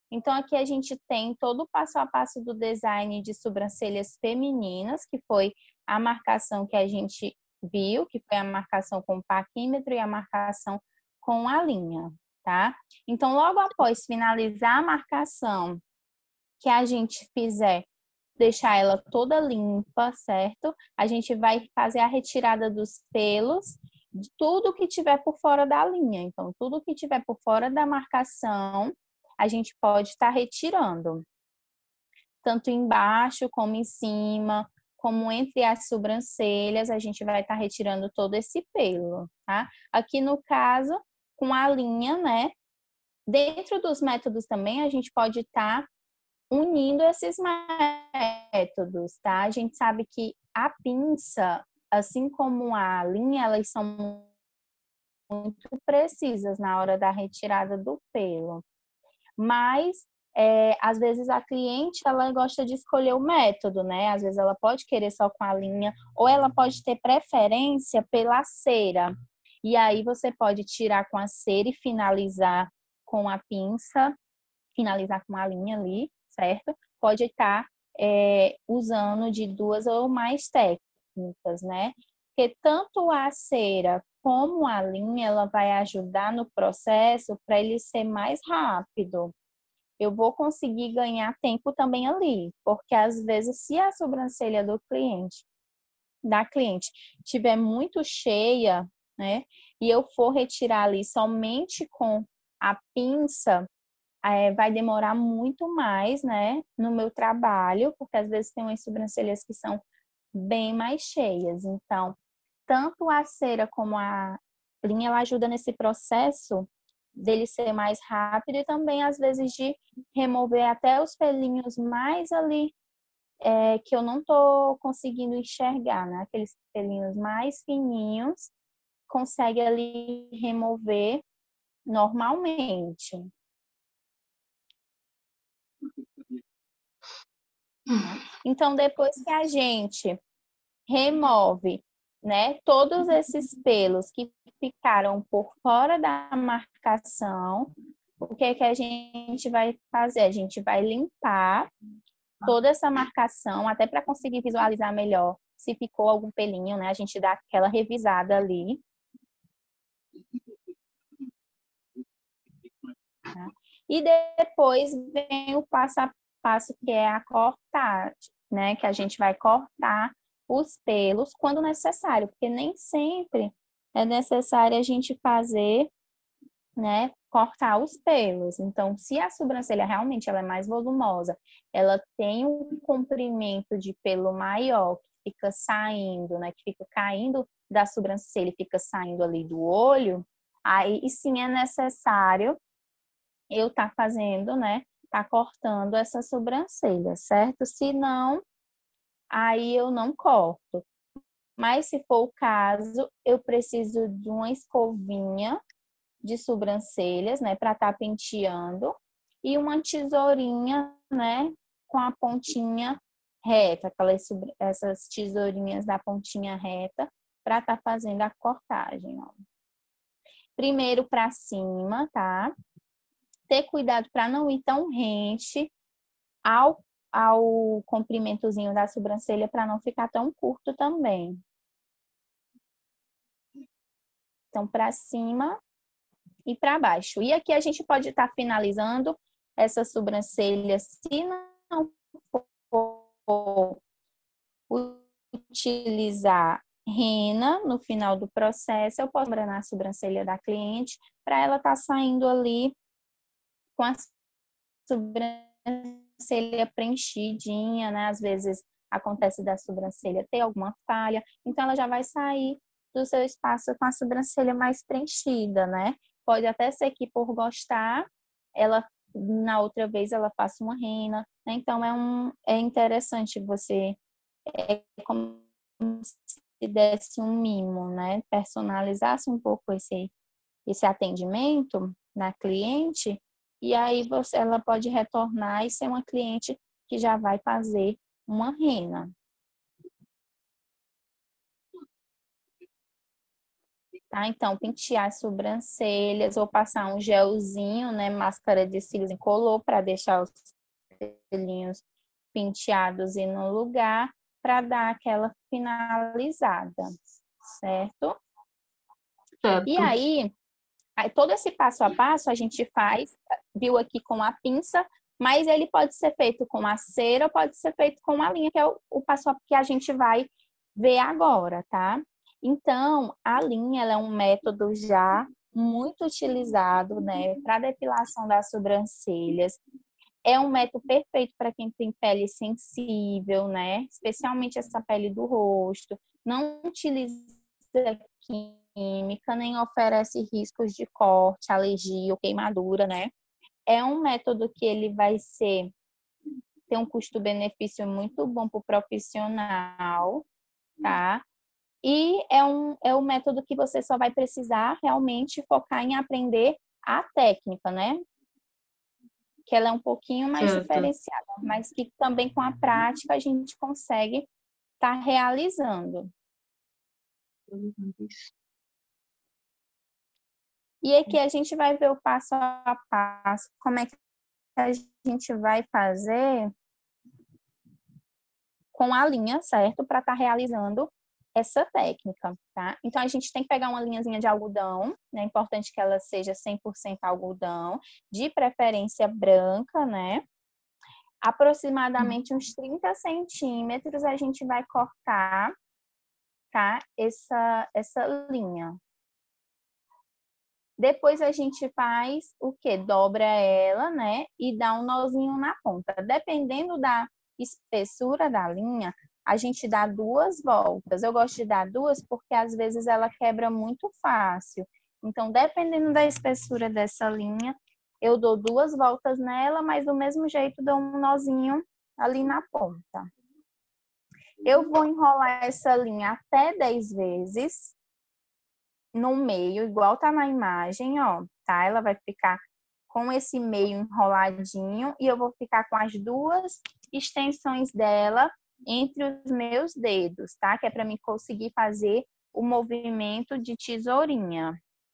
Então, aqui a gente tem todo o passo a passo do design de sobrancelhas femininas, que foi a marcação que a gente viu, que foi a marcação com o paquímetro e a marcação com a linha, tá? Então, logo após finalizar a marcação, que a gente fizer, deixar ela toda limpa, certo? A gente vai fazer a retirada dos pelos, de tudo que tiver por fora da linha. Então, tudo que tiver por fora da marcação, a gente pode estar retirando. Tanto embaixo como em cima, como entre as sobrancelhas, a gente vai estar retirando todo esse pelo, tá? Aqui no caso, com a linha, né? Dentro dos métodos também, a gente pode estar unindo esses métodos, tá? A gente sabe que a pinça, assim como a linha, elas são muito precisas na hora da retirada do pelo. Mas, às vezes, a cliente, ela gosta de escolher o método, né? Às vezes, ela pode querer só com a linha, ou ela pode ter preferência pela cera. E aí, você pode tirar com a cera e finalizar com a pinça, finalizar com a linha ali, certo? Pode estar usando de 2 ou mais técnicas, né? Porque tanto a cera como a linha, ela vai ajudar no processo para ele ser mais rápido. Eu vou conseguir ganhar tempo também ali, porque às vezes se a sobrancelha da cliente tiver muito cheia, né, e eu for retirar ali somente com a pinça, vai demorar muito mais, né, no meu trabalho, porque às vezes tem umas sobrancelhas que são bem mais cheias. Então, tanto a cera como a linha, ela ajuda nesse processo dele ser mais rápido e também, às vezes, de remover até os pelinhos mais ali que eu não tô conseguindo enxergar, né? Aqueles pelinhos mais fininhos, consegue ali remover normalmente. Então, depois que a gente remove, né, todos esses pelos que ficaram por fora da marcação, o que é que a gente vai fazer? A gente vai limpar toda essa marcação, até para conseguir visualizar melhor se ficou algum pelinho, né? A gente dá aquela revisada ali. Tá? E depois vem o passo a passo, que é a cortagem, né? Que a gente vai cortar os pelos quando necessário, porque nem sempre é necessário a gente fazer, né, cortar os pelos. Então, se a sobrancelha realmente ela é mais volumosa, ela tem um comprimento de pelo maior que fica saindo, né, que fica caindo da sobrancelha e fica saindo ali do olho, aí sim é necessário eu estar fazendo, né, tá cortando essa sobrancelha, certo? Se não, aí eu não corto. Mas se for o caso, eu preciso de uma escovinha de sobrancelhas, né, para estar penteando, e uma tesourinha, né, com a pontinha reta, essas tesourinhas da pontinha reta, para estar fazendo a cortagem, ó. Primeiro para cima, tá? Ter cuidado para não ir tão rente ao comprimentozinho da sobrancelha, para não ficar tão curto também. Então, para cima e para baixo. E aqui a gente pode estar finalizando essa sobrancelha, se não for utilizar rena no final do processo, eu posso embranar a sobrancelha da cliente para ela estar saindo ali com a sobrancelha preenchidinha, né? Às vezes acontece da sobrancelha ter alguma falha, então ela já vai sair do seu espaço com a sobrancelha mais preenchida, né? Pode até ser que por gostar, ela na outra vez ela faça uma rena, né? Então é interessante você como se desse um mimo, né? Personalizasse um pouco esse atendimento na cliente, e aí ela pode retornar e ser uma cliente que já vai fazer uma rena. tá? Então, pentear as sobrancelhas ou passar um gelzinho, né? Máscara de cílios incolor para deixar os pelinhos penteados e no lugar para dar aquela finalizada, certo? E Certo. aí, todo esse passo a passo a gente faz, viu aqui com a pinça, mas ele pode ser feito com a cera, ou pode ser feito com a linha, que é o passo a passo que a gente vai ver agora, tá? Então, a linha, ela é um método já muito utilizado, né, para depilação das sobrancelhas. É um método perfeito para quem tem pele sensível, né? Especialmente essa pele do rosto. Não utiliza química, nem oferece riscos de corte, alergia ou queimadura, né? É um método que ele vai ter um custo-benefício muito bom para o profissional, tá? E é um método que você só vai precisar realmente focar em aprender a técnica, né? Que ela é um pouquinho mais Certo. diferenciada, mas que também com a prática a gente consegue estar realizando. E aqui a gente vai ver o passo a passo, como é que a gente vai fazer com a linha, certo? Para estar realizando essa técnica, tá? Então, a gente tem que pegar uma linhazinha de algodão, né? É importante que ela seja 100% algodão, de preferência branca, né? Aproximadamente uns 30 centímetros a gente vai cortar, tá? Essa linha. Depois a gente faz o quê? Dobra ela, né? E dá um nozinho na ponta. Dependendo da espessura da linha, a gente dá 2 voltas. Eu gosto de dar 2 porque às vezes ela quebra muito fácil. Então, dependendo da espessura dessa linha, eu dou 2 voltas nela, mas do mesmo jeito dou um nozinho ali na ponta. Eu vou enrolar essa linha até 10 vezes no meio, igual tá na imagem, ó, tá? Ela vai ficar com esse meio enroladinho e eu vou ficar com as 2 extensões dela entre os meus dedos, tá? Que é para mim conseguir fazer o movimento de tesourinha.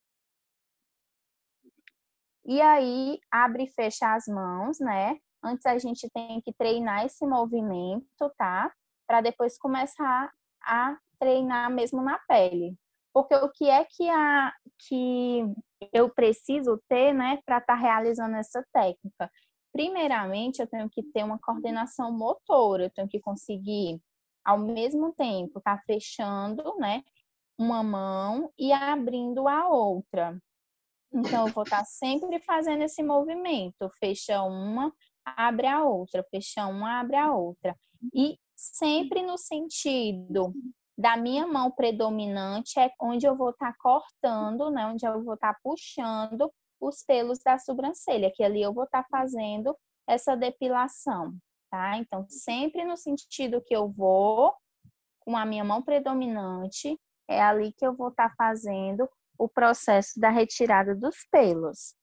E aí, abre e fecha as mãos, né? Antes a gente tem que treinar esse movimento, tá? Para depois começar a treinar mesmo na pele. Porque o que é que eu preciso ter, né, para estar realizando essa técnica? Primeiramente, eu tenho que ter uma coordenação motora, eu tenho que conseguir, ao mesmo tempo, estar fechando, né, uma mão e abrindo a outra. Então, eu vou estar sempre fazendo esse movimento. Fecha uma, abre a outra. Fecha uma, abre a outra. E sempre no sentido da minha mão predominante é onde eu vou estar cortando, né? Onde eu vou estar puxando os pelos da sobrancelha, que ali eu vou estar fazendo essa depilação, tá? Então, sempre no sentido que eu vou, com a minha mão predominante, é ali que eu vou estar fazendo o processo da retirada dos pelos.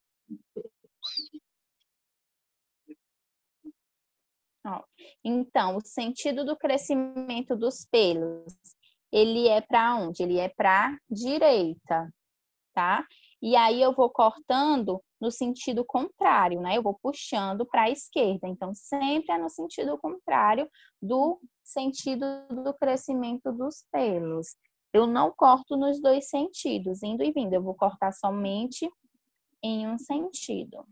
Ó, então, o sentido do crescimento dos pelos, ele é para onde? Ele é para a direita, tá? E aí eu vou cortando no sentido contrário, né? Eu vou puxando para a esquerda. Então, sempre é no sentido contrário do sentido do crescimento dos pelos. Eu não corto nos 2 sentidos, indo e vindo. Eu vou cortar somente em um sentido.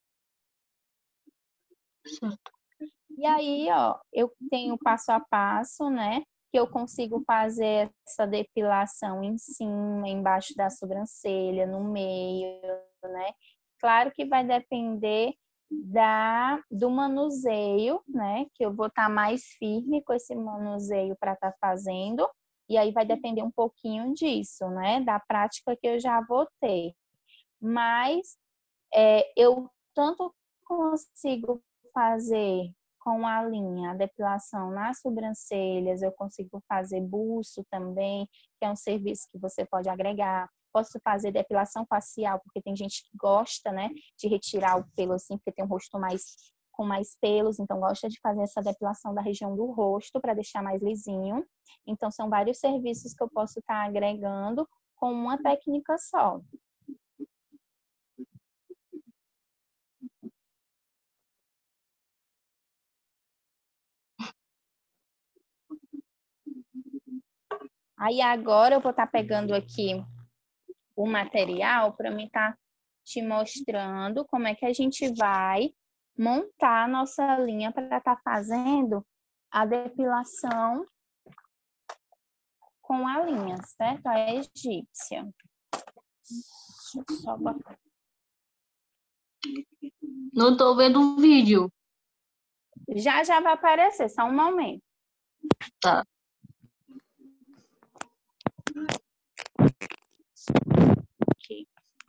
Certo. E aí, ó, eu tenho passo a passo, né? Que eu consigo fazer essa depilação em cima, embaixo da sobrancelha, no meio, né? Claro que vai depender do manuseio, né? Que eu vou estar mais firme com esse manuseio para estar fazendo. E aí vai depender um pouquinho disso, né? Da prática que eu já vou ter. Mas eu tanto consigo fazer com a linha a depilação nas sobrancelhas, eu consigo fazer buço também, que é um serviço que você pode agregar. Posso fazer depilação facial, porque tem gente que gosta, né, de retirar o pelo assim, porque tem um rosto com mais pelos, então gosta de fazer essa depilação da região do rosto para deixar mais lisinho. Então são vários serviços que eu posso estar agregando com uma técnica só. Aí agora eu vou estar pegando aqui o material para mim estar te mostrando como é que a gente vai montar a nossa linha para estar fazendo a depilação com a linha, certo? A egípcia. Deixa eu só botar. Não tô vendo o vídeo. Já vai aparecer, só um momento. Tá. Aqui.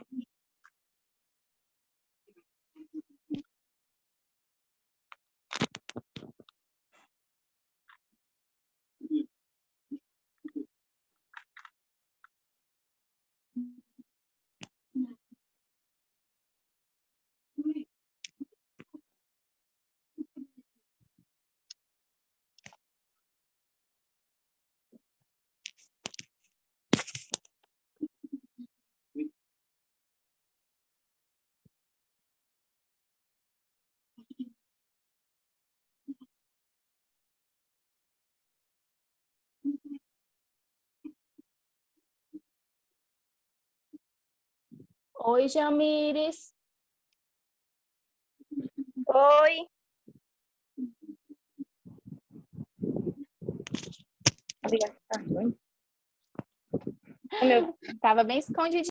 Oi, Jamires. Oi. Tava bem escondido.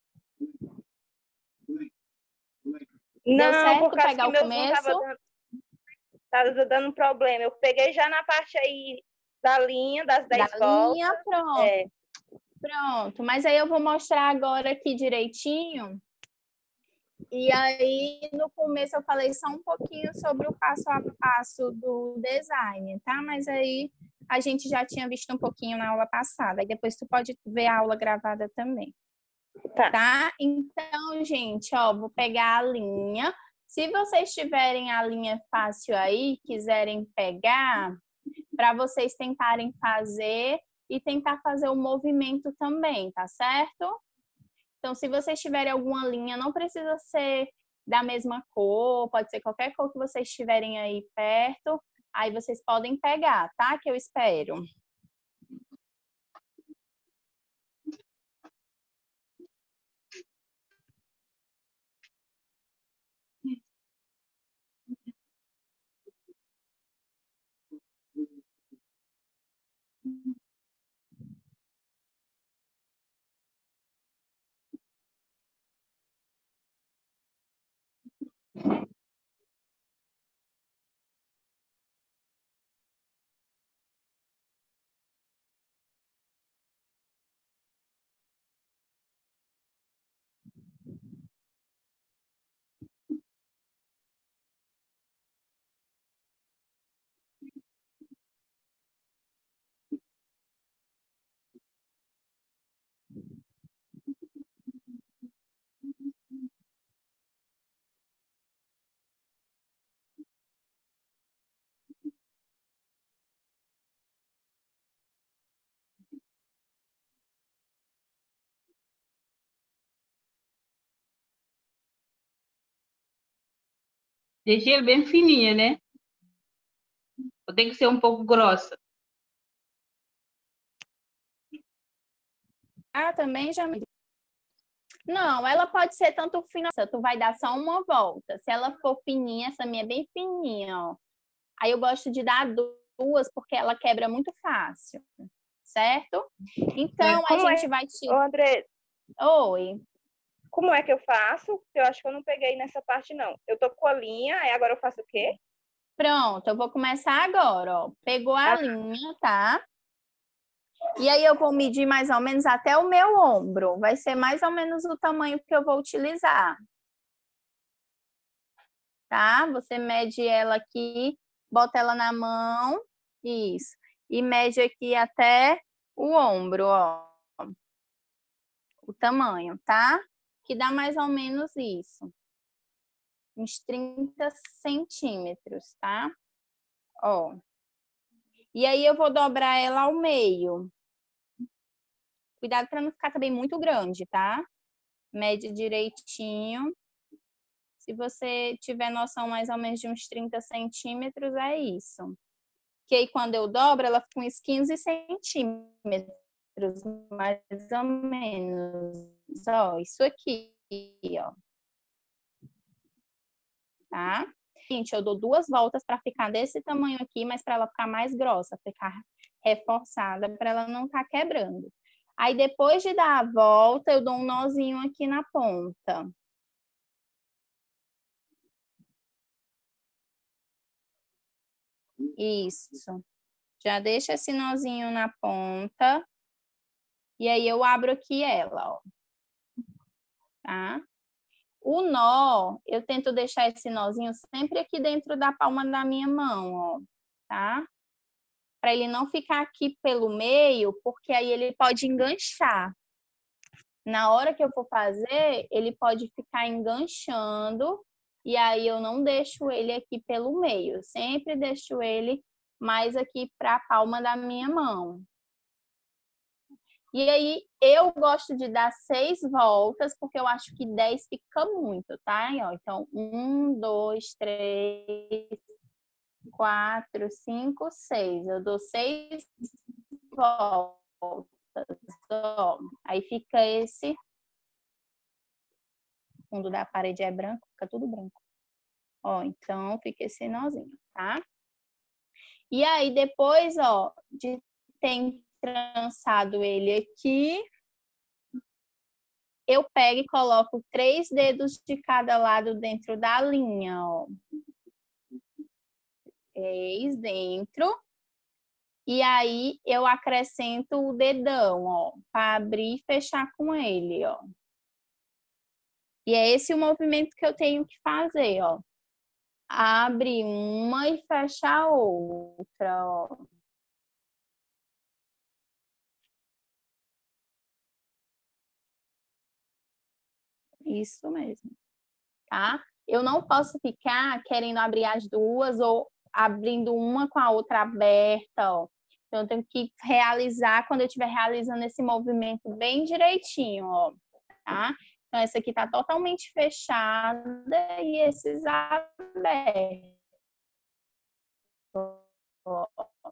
Deu Não, certo por causa pegar que o meu Zoom começo? tava dando problema. Eu peguei já na parte aí da linha, das 10 Da voltas. linha, pronto. É. Pronto. Mas aí eu vou mostrar agora aqui direitinho. E aí, no começo, eu falei só um pouquinho sobre o passo a passo do design, tá? Mas aí a gente já tinha visto um pouquinho na aula passada. Aí depois tu pode ver a aula gravada também. Tá? Então, gente, ó, vou pegar a linha. Se vocês tiverem a linha fácil aí, quiserem pegar, para vocês tentarem fazer e tentar fazer o movimento também, tá certo? Então, se vocês tiverem alguma linha, não precisa ser da mesma cor, pode ser qualquer cor que vocês tiverem aí perto, aí vocês podem pegar, tá? Que eu espero. Deixei ele bem fininha, né? Ou tem que ser um pouco grossa? Ah, também já me... Não, ela pode ser tanto fina, tu vai dar só uma volta. Se ela for fininha, essa minha é bem fininha, ó. Aí eu gosto de dar duas, porque ela quebra muito fácil, certo? Então, a gente vai te... Ô, André, Oi. como é que eu faço? Eu acho que eu não peguei nessa parte, não. Eu tô com a linha, aí agora eu faço o quê? Pronto, eu vou começar agora, ó. Pegou a linha, tá? E aí eu vou medir mais ou menos até o meu ombro. Vai ser mais ou menos o tamanho que eu vou utilizar. Tá? Você mede ela aqui, bota ela na mão, isso. E mede aqui até o ombro, ó. O tamanho, tá? Que dá mais ou menos isso. Uns 30 centímetros, tá? Ó. E aí eu vou dobrar ela ao meio. Cuidado para não ficar também muito grande, tá? Mede direitinho. Se você tiver noção mais ou menos de uns 30 centímetros, é isso. Que aí quando eu dobro, ela fica uns 15 centímetros, mais ou menos. Ó, isso aqui, ó. Tá? Gente, eu dou 2 voltas para ficar desse tamanho aqui, mas para ela ficar mais grossa, ficar reforçada, para ela não estar quebrando. Aí depois de dar a volta, eu dou um nozinho aqui na ponta. Isso. Já deixa esse nozinho na ponta. E aí eu abro aqui ela, ó. Tá? O nó, eu tento deixar esse nozinho sempre aqui dentro da palma da minha mão, ó. Tá? Para ele não ficar aqui pelo meio, porque aí ele pode enganchar. Na hora que eu for fazer, ele pode ficar enganchando e aí eu não deixo ele aqui pelo meio. Eu sempre deixo ele mais aqui para a palma da minha mão. E aí eu gosto de dar 6 voltas, porque eu acho que 10 fica muito, tá? Então, 1, 2, 3, 4, 5, 6. Eu dou 6 voltas. Ó. Aí fica esse. O fundo da parede é branco, fica tudo branco. Ó, então fica esse nozinho, tá? E aí depois, ó, de ter trançado ele aqui, eu pego e coloco 3 dedos de cada lado dentro da linha, ó. 3 dentro. E aí eu acrescento o dedão, ó, para abrir e fechar com ele, ó. E é esse o movimento que eu tenho que fazer, ó. Abre uma e fecha a outra, ó. Isso mesmo, tá? Eu não posso ficar querendo abrir as duas ou abrindo uma com a outra aberta, ó. Então, eu tenho que realizar quando eu estiver realizando esse movimento bem direitinho, ó, tá? Então, essa aqui tá totalmente fechada e esses abertos. Ó.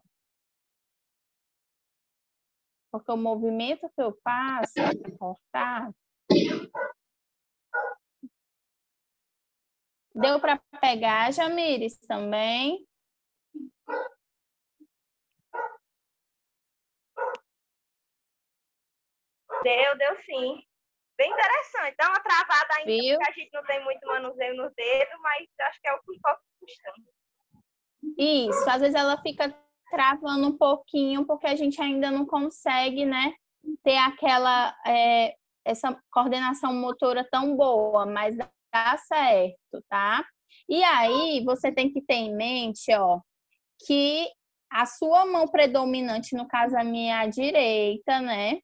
Porque o movimento que eu faço para cortar. Deu para pegar, Jamires, também? Deu sim. Bem interessante. Dá uma travada ainda, Viu? porque a gente não tem muito manuseio nos dedos, mas acho que é o que está custando. Isso, às vezes ela fica travando um pouquinho, porque a gente ainda não consegue, né, ter aquela, essa coordenação motora tão boa, mas dá certo, tá? E aí, você tem que ter em mente, ó, que a sua mão predominante, no caso a minha é a direita, né?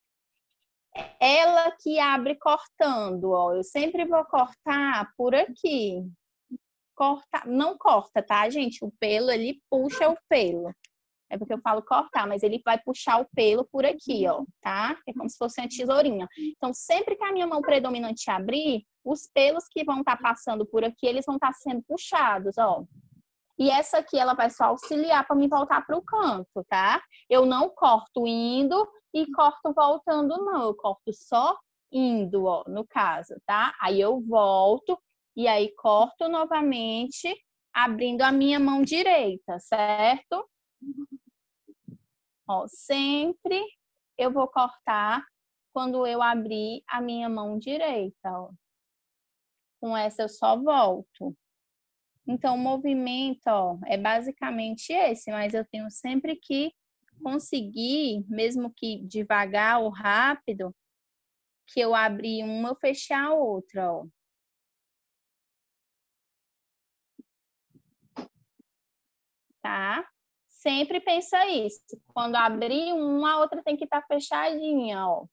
Ela que abre cortando, ó. Eu sempre vou cortar por aqui. Corta, não corta, tá, gente? O pelo, ele puxa o pelo. É porque eu falo cortar, mas ele vai puxar o pelo por aqui, ó, tá? É como se fosse uma tesourinha. Então, sempre que a minha mão predominante abrir, os pelos que vão estar passando por aqui, eles vão estar sendo puxados, ó. E essa aqui, ela vai só auxiliar para me voltar para o canto, tá? Eu não corto indo e corto voltando, não. Eu corto só indo, ó, no caso, tá? Aí eu volto e aí corto novamente, abrindo a minha mão direita, certo? Ó, sempre eu vou cortar quando eu abrir a minha mão direita, ó. Com essa eu só volto. Então, o movimento, ó, é basicamente esse, mas eu tenho sempre que conseguir, mesmo que devagar ou rápido, que eu abrir uma, eu fechar a outra, ó. Tá? Sempre pensa isso. Quando abrir uma, a outra tem que estar fechadinha, ó.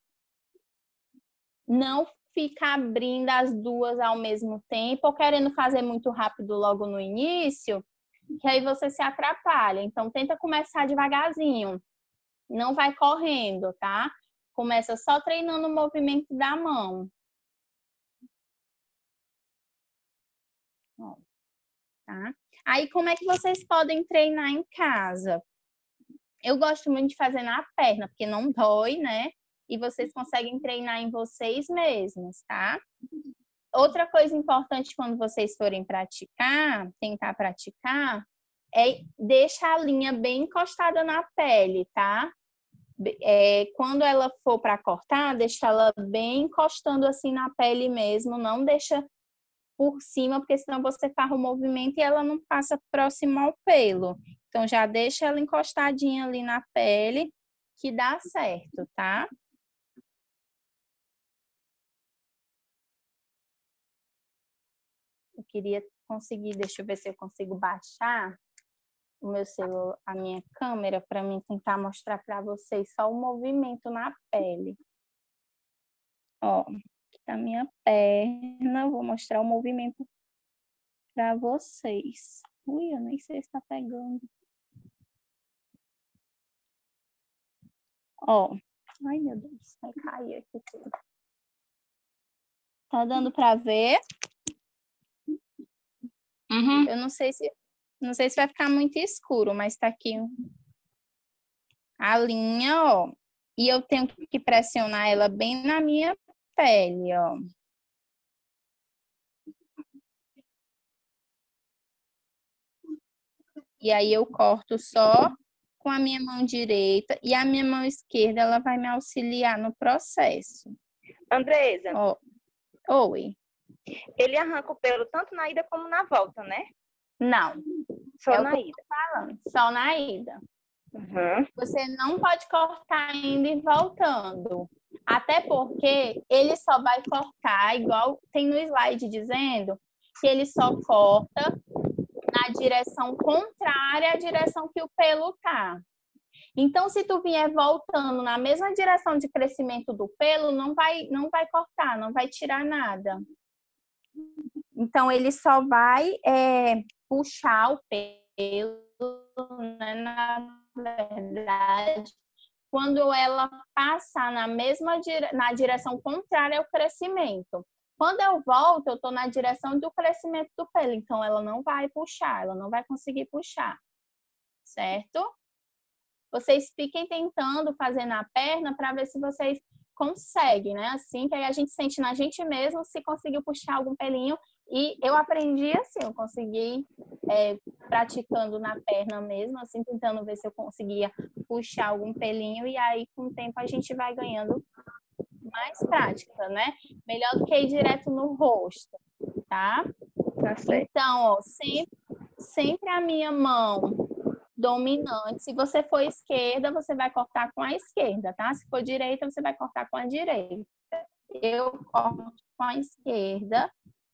Não fica abrindo as duas ao mesmo tempo ou querendo fazer muito rápido logo no início, que aí você se atrapalha. Então, tenta começar devagarzinho. Não vai correndo, tá? Começa só treinando o movimento da mão. Ó, tá? Aí, como é que vocês podem treinar em casa? Eu gosto muito de fazer na perna, porque não dói, né? E vocês conseguem treinar em vocês mesmos, tá? Outra coisa importante quando vocês forem praticar, tentar praticar, é deixar a linha bem encostada na pele, tá? Quando ela for para cortar, deixa ela bem encostando assim na pele mesmo, não deixa por cima, porque senão você farra o movimento e ela não passa próximo ao pelo. Então, já deixa ela encostadinha ali na pele, que dá certo, tá? Eu queria conseguir, deixa eu ver se eu consigo baixar o meu celular, a minha câmera, para mim tentar mostrar para vocês só o movimento na pele. Ó, aqui tá a minha perna, vou mostrar o movimento para vocês. Ui, eu nem sei se tá pegando. Ó, ai meu Deus, vai cair aqui tudo. Tá dando para ver? Uhum. Eu não sei se vai ficar muito escuro, mas tá aqui a linha, ó. E eu tenho que pressionar ela bem na minha pele, ó. E aí eu corto só com a minha mão direita e a minha mão esquerda, ela vai me auxiliar no processo. Andresa, Ó, oi. ele arranca o pelo tanto na ida como na volta, né? Não, Só é na o que eu ida. tô falando, só na ida. Uhum. Você não pode cortar indo e voltando. Até porque ele só vai cortar, igual tem no slide dizendo, que ele só corta na direção contrária à direção que o pelo tá. Então, se tu vier voltando na mesma direção de crescimento do pelo, não vai cortar, não vai tirar nada. Então, ele só vai puxar o pelo, né, na verdade, quando ela passar na direção contrária ao crescimento. Quando eu volto, eu estou na direção do crescimento do pelo, então ela não vai puxar, ela não vai conseguir puxar, certo? Vocês fiquem tentando fazer na perna para ver se vocês conseguem, né? Assim, que aí a gente sente na gente mesmo se conseguiu puxar algum pelinho. E eu aprendi assim, eu consegui praticando na perna mesmo, assim, tentando ver se eu conseguia puxar algum pelinho. E aí, com o tempo, a gente vai ganhando mais prática, né? Melhor do que ir direto no rosto, tá? Tá certo. Então, ó, sempre a minha mão dominante. Se você for esquerda, você vai cortar com a esquerda, tá? Se for direita, você vai cortar com a direita. Eu corto com a esquerda.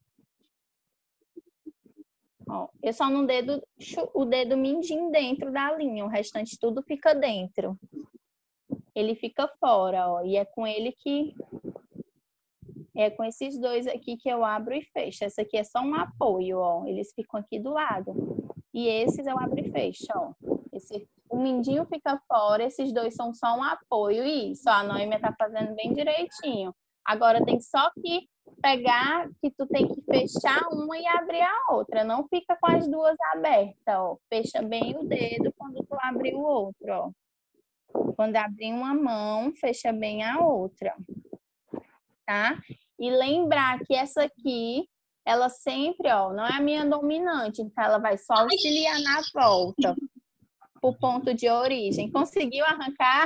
Ó, eu só não o dedo mindinho dentro da linha, o restante tudo fica dentro. Ele fica fora, ó, e é com ele que com esses dois aqui que eu abro e fecho. Essa aqui é só um apoio, ó. Eles ficam aqui do lado. E esses eu abro e fecho, ó. O mindinho fica fora, esses dois são só um apoio. Isso, a Noêmia tá fazendo bem direitinho. Agora tem só que pegar, que tu tem que fechar uma e abrir a outra. Não fica com as duas abertas, ó. Fecha bem o dedo quando tu abrir o outro, ó. Quando abrir uma mão, fecha bem a outra, tá? E lembrar que essa aqui, ela sempre, ó, não é a minha dominante, então ela vai só auxiliar na volta pro ponto de origem. Conseguiu arrancar?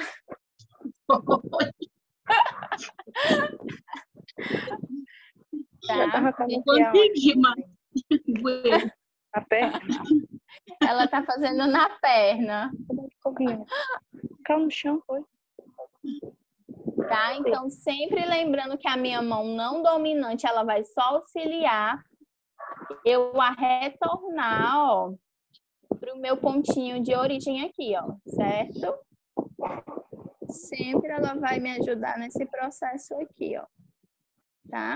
Já tá Tá? arrancando aqui Consegui, mano. a perna. Ela tá fazendo na perna, Caiu no chão, foi? tá? Então, sempre lembrando que a minha mão não dominante, ela vai só auxiliar eu a retornar, ó, pro meu pontinho de origem aqui, ó, certo? Sempre ela vai me ajudar nesse processo aqui, ó, tá?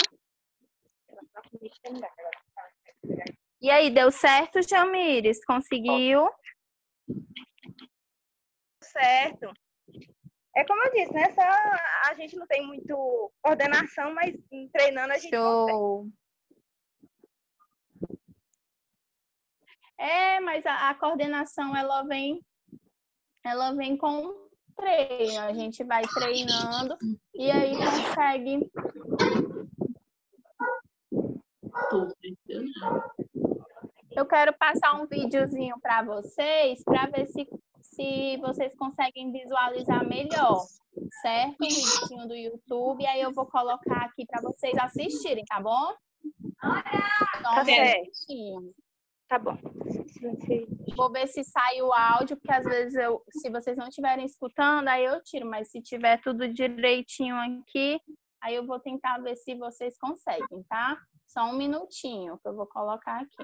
E aí, deu certo, Jamires? Conseguiu? Certo. É como eu disse, né? Só a gente não tem muito coordenação, mas treinando a gente consegue. Show! É, mas a coordenação ela vem com o treino. A gente vai treinando e aí consegue. Eu quero passar um videozinho para vocês, para ver se vocês conseguem visualizar melhor, certo? Um videozinho do YouTube, aí eu vou colocar aqui para vocês assistirem, tá bom? Só Tá um certo. minutinho. Tá bom. Vou ver se sai o áudio, porque às vezes se vocês não estiverem escutando, aí eu tiro, mas se tiver tudo direitinho aqui, aí eu vou tentar ver se vocês conseguem, tá? Só um minutinho que eu vou colocar aqui.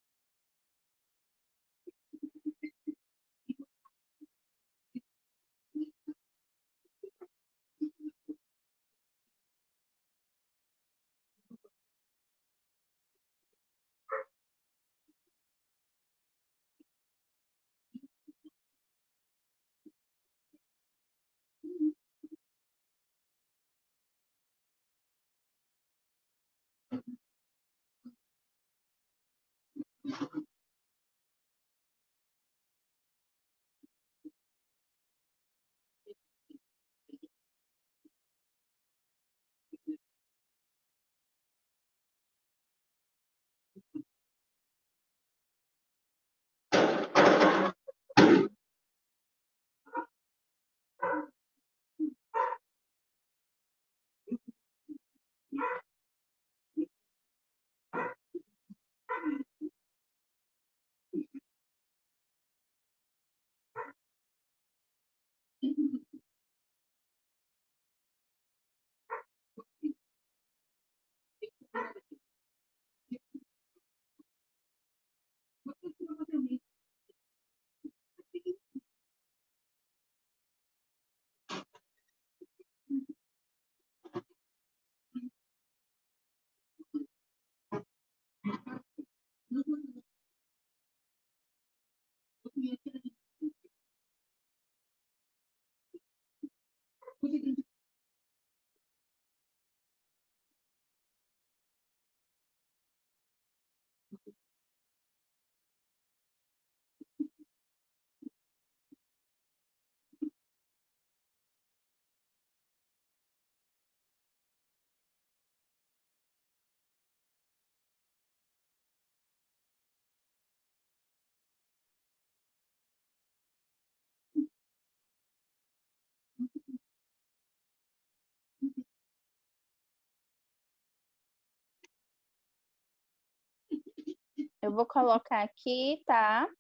Eu vou colocar aqui, tá?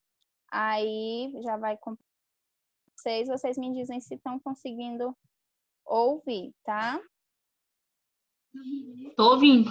Aí já vai com vocês me dizem se estão conseguindo ouvir, tá? Tô ouvindo.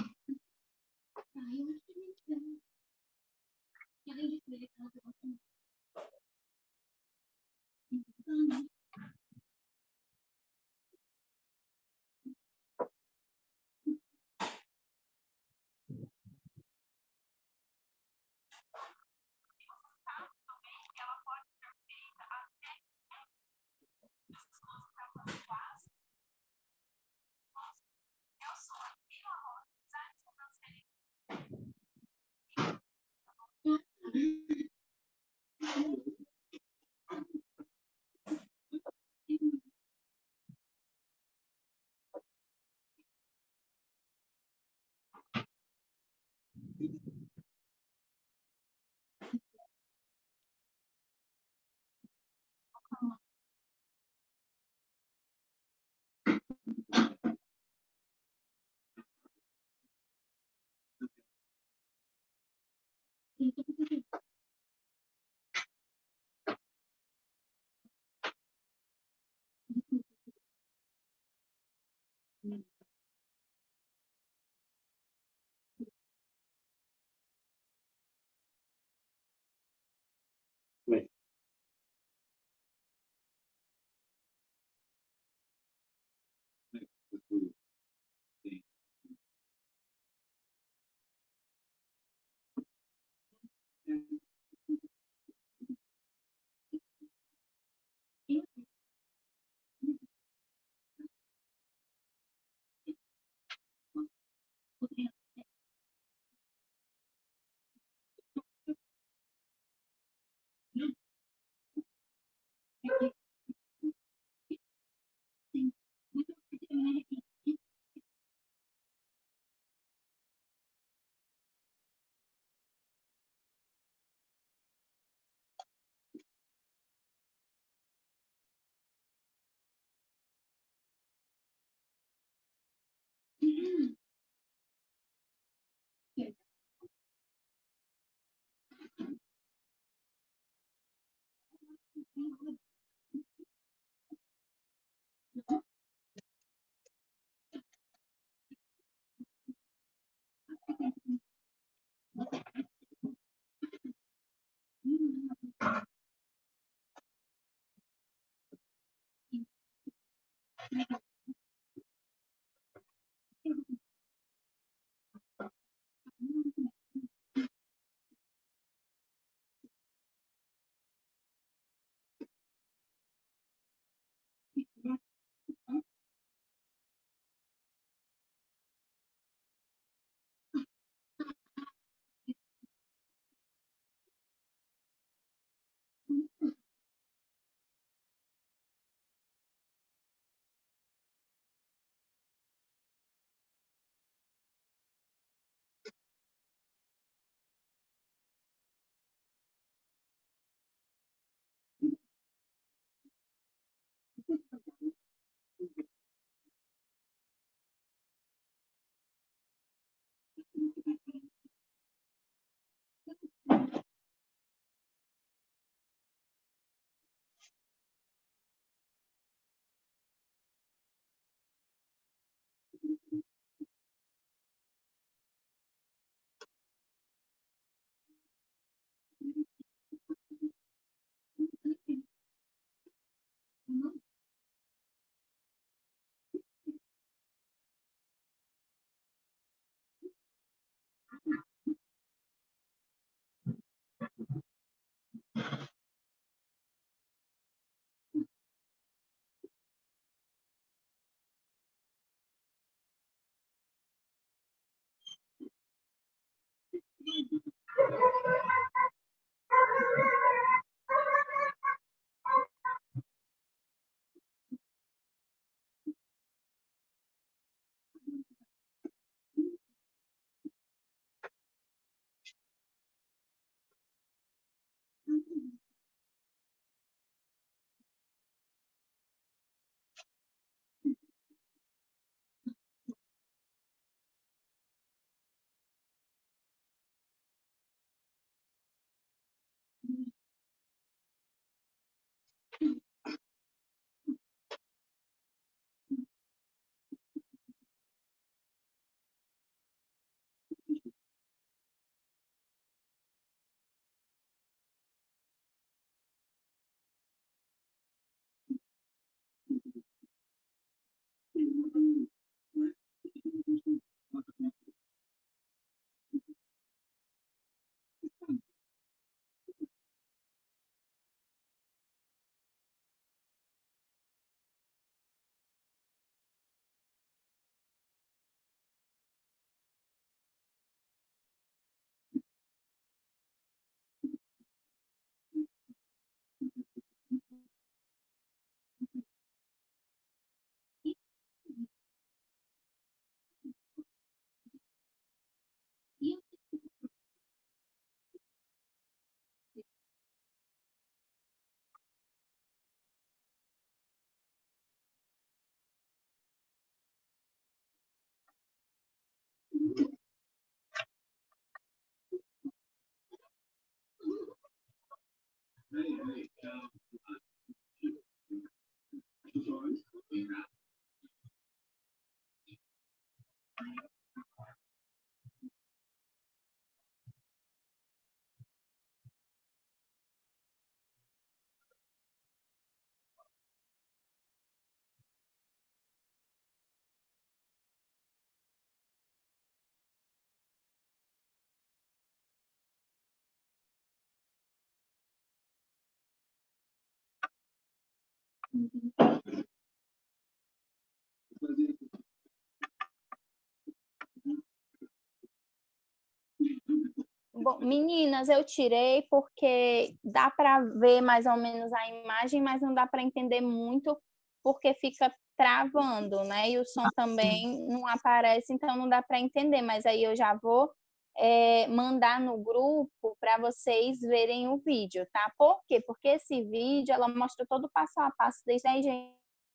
Bom, meninas, eu tirei porque dá para ver mais ou menos a imagem, mas não dá para entender muito porque fica travando, né? E o som também não aparece, então não dá para entender. Mas aí eu já vou mandar no grupo para vocês verem o vídeo, tá? Por quê? Porque esse vídeo ela mostra todo o passo a passo desde a higiene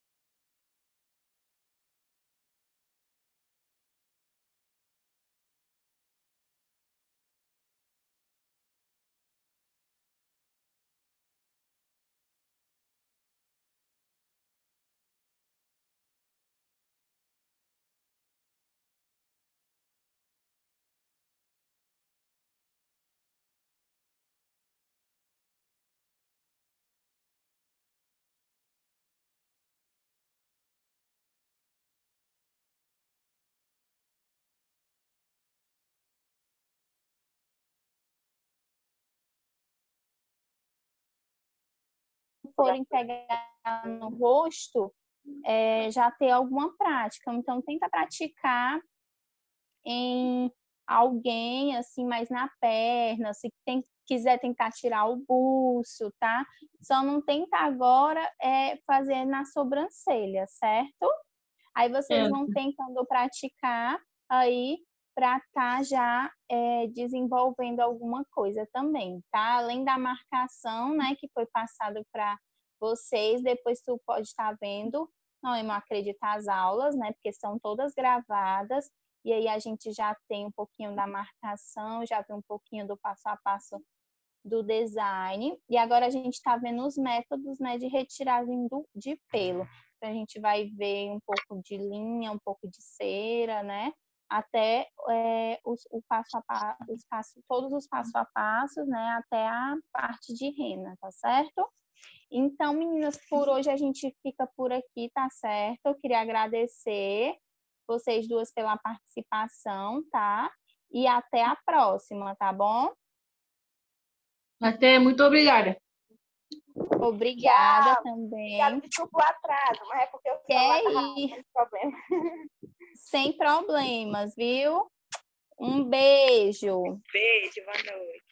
forem pegar no rosto, já ter alguma prática. Então, tenta praticar em alguém, assim, mais na perna, se quiser tentar tirar o buço, tá? Só não tenta agora fazer na sobrancelha, certo? Aí vocês vão tentando praticar aí para estar já desenvolvendo alguma coisa também, tá? Além da marcação, né, que foi passado para vocês, depois tu pode estar vendo, não acreditar as aulas, né, porque são todas gravadas, e aí a gente já tem um pouquinho da marcação, já tem um pouquinho do passo a passo do design, e agora a gente está vendo os métodos, né, de retiragem de pelo. Então, a gente vai ver um pouco de linha, um pouco de cera, né, até o passo a passo, todos os passo a passos, né, até a parte de rena, tá certo? Então, meninas, por hoje a gente fica por aqui, tá certo? Eu queria agradecer vocês duas pela participação, tá? E até a próxima, tá bom? Até, muito obrigada. Obrigada Tchau. também. Obrigada, desculpa o atraso, mas é porque o Que celular é tava isso? com problema. Sem problemas, viu? Um beijo. Beijo, boa noite.